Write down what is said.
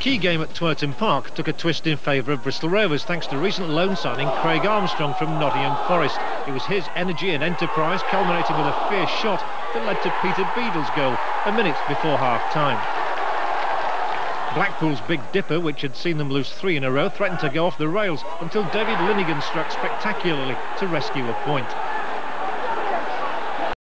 key game at Twerton Park took a twist in favour of Bristol Rovers thanks to recent loan signing Craig Armstrong from Nottingham Forest. It was his energy and enterprise culminating with a fierce shot that led to Peter Beadle's goal a minute before half-time. Blackpool's Big Dipper, which had seen them lose 3 in a row, threatened to go off the rails until David Linighan struck spectacularly to rescue a point.